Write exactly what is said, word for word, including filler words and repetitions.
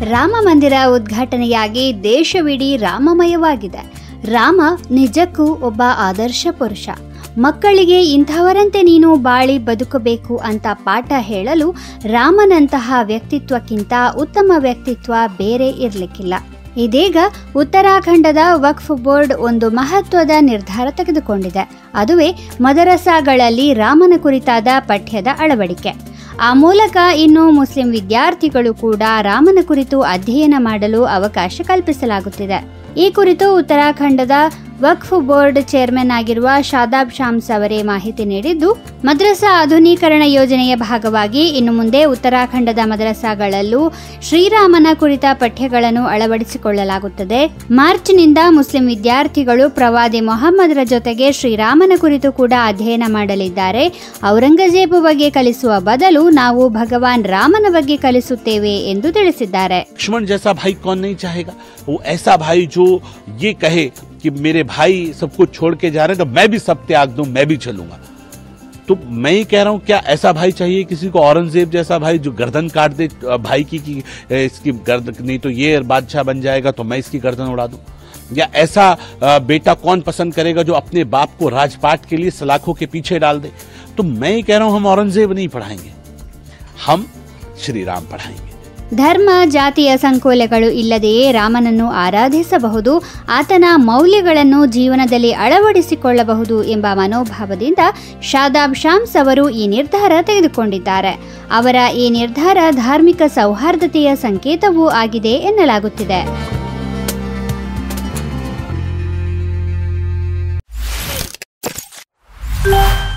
ರಾಮ ಮಂದಿರ ಉದ್ಘಾಟನೆಯಾಗಿ ದೇಶವಿಡೀ ರಾಮಮಯವಾಗಿದೆ. ರಾಮ ನಿಜಕ್ಕೂ ಒಬ್ಬ ಆದರ್ಶ ಪುರುಷ. ಮಕ್ಕಳಿಗೆ ಇಂಥವರಂತೆ ನೀನು ಬಾಳಿ ಬದುಕಬೇಕು ಅಂತ ಪಾಠ ಹೇಳಲು ರಾಮನಂತಹ ವ್ಯಕ್ತಿತ್ವಕ್ಕಿಂತ ಉತ್ತಮ ವ್ಯಕ್ತಿತ್ವ ಬೇರೆ ಇರಲಿಕ್ಕಿಲ್ಲ. ಇದೀಗ ಉತ್ತರಾಖಂಡದ ವಕ್ಫ್ ಬೋರ್ಡ್ ಒಂದು ಮಹತ್ವದ ನಿರ್ಧಾರ ತೆಗೆದುಕೊಂಡಿದೆ. ಅದುವೇ ಮದರಸಾಗಳಲ್ಲಿ ರಾಮನ ಕುರಿತಾದ ಪಠ್ಯದ ಅಳವಡಿಕೆ. ಆ ಮೂಲಕ ಇನ್ನು ಮುಸ್ಲಿಂ ವಿದ್ಯಾರ್ಥಿಗಳು ಕೂಡ ರಾಮನ ಕುರಿತು ಅಧ್ಯಯನ ಮಾಡಲು ಅವಕಾಶ ಕಲ್ಪಿಸಲಾಗುತ್ತಿದೆ. ಈ ಕುರಿತು ಉತ್ತರಾಖಂಡದ ವಕ್ಫ್ ಬೋರ್ಡ್ ಚೇರ್ಮನ್ ಆಗಿರುವ ಶಾದಾಬ್ ಶಾಮ್ಸ್ ಅವರೇ ಮಾಹಿತಿ ನೀಡಿದ್ದು, ಮದ್ರಸಾ ಆಧುನೀಕರಣ ಯೋಜನೆಯ ಭಾಗವಾಗಿ ಇನ್ನು ಮುಂದೆ ಉತ್ತರಾಖಂಡದ ಮದ್ರಸಾಗಳಲ್ಲೂ ಶ್ರೀರಾಮನ ಕುರಿತ ಪಠ್ಯಗಳನ್ನು ಅಳವಡಿಸಿಕೊಳ್ಳಲಾಗುತ್ತದೆ. ಮಾರ್ಚ್ನಿಂದ ಮುಸ್ಲಿಂ ವಿದ್ಯಾರ್ಥಿಗಳು ಪ್ರವಾದಿ ಮೊಹಮ್ಮದರ ಜೊತೆಗೆ ಶ್ರೀರಾಮನ ಕುರಿತು ಕೂಡ ಅಧ್ಯಯನ ಮಾಡಲಿದ್ದಾರೆ. ಔರಂಗಜೇಬ್ ಬಗ್ಗೆ ಕಲಿಸುವ ಬದಲು ನಾವು ಭಗವಾನ್ ರಾಮನ ಬಗ್ಗೆ ಕಲಿಸುತ್ತೇವೆ ಎಂದು ತಿಳಿಸಿದ್ದಾರೆ. लक्ष्मण जैसा भाई कौन नहीं चाहेगा? वो ऐसा भाई जो ये कहे कि मेरे भाई सब कुछ छोड़ के जा रहे हैं तो मैं भी सब त्याग दूं, मैं भी चलूंगा. तो मैं ही कह रहा हूं, क्या ऐसा भाई चाहिए किसी को? औरंगजेब जैसा भाई जो गर्दन काट दे भाई की कि इसकी गर्दन, नहीं तो ये बादशाह बन जाएगा तो मैं इसकी गर्दन उड़ा दूं? या ऐसा बेटा कौन पसंद करेगा जो अपने बाप को राजपाट के लिए सलाखों के पीछे डाल दे? तो मैं ही कह रहा हूं, हम औरंगजेब नहीं पढ़ाएंगे, हम श्री राम पढ़ाएंगे. ಧರ್ಮ ಜಾತಿಯ ಸಂಕೋಲೆಗಳು ಇಲ್ಲದೆಯೇ ರಾಮನನ್ನು ಆರಾಧಿಸಬಹುದು, ಆತನ ಮೌಲ್ಯಗಳನ್ನು ಜೀವನದಲ್ಲಿ ಅಳವಡಿಸಿಕೊಳ್ಳಬಹುದು ಎಂಬ ಮನೋಭಾವದಿಂದ ಶಾದಾಬ್ ಶಾಮ್ಸ್ ಅವರು ಈ ನಿರ್ಧಾರ ತೆಗೆದುಕೊಂಡಿದ್ದಾರೆ. ಅವರ ಈ ನಿರ್ಧಾರ ಧಾರ್ಮಿಕ ಸೌಹಾರ್ದತೆಯ ಸಂಕೇತವೂ ಆಗಿದೆ ಎನ್ನಲಾಗುತ್ತಿದೆ.